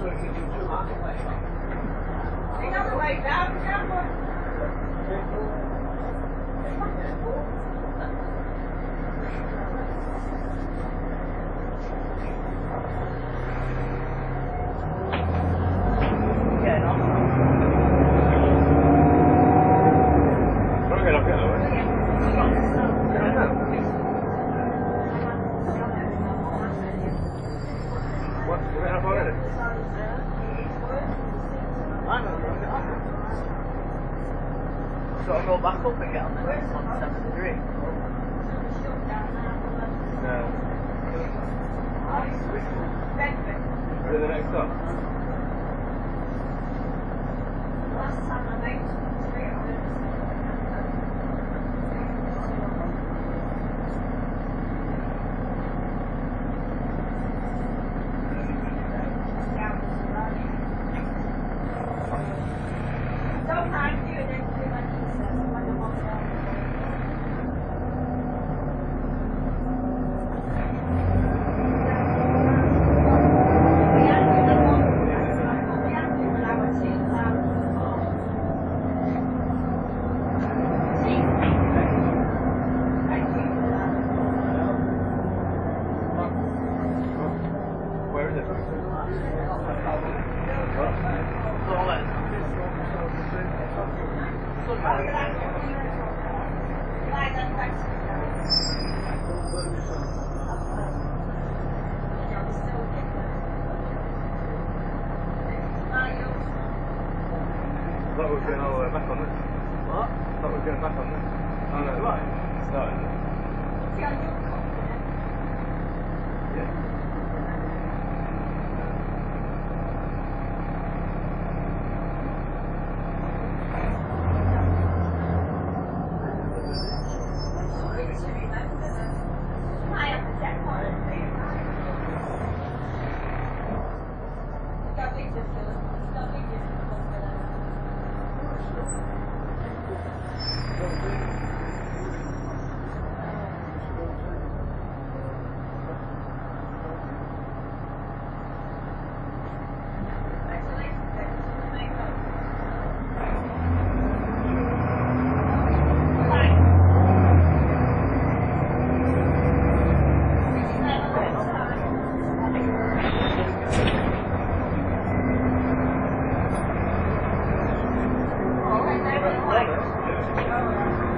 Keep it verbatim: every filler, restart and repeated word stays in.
So I'll go back up and get on the next one, seven three. No. Is it the next stop? Last time I made three hours. Sometimes you and then do like you said, when I'm on the Where is it? I thought we were going all the way back on this. What? I thought we were going back on this. Oh no, right. It started. Yeah. Oh,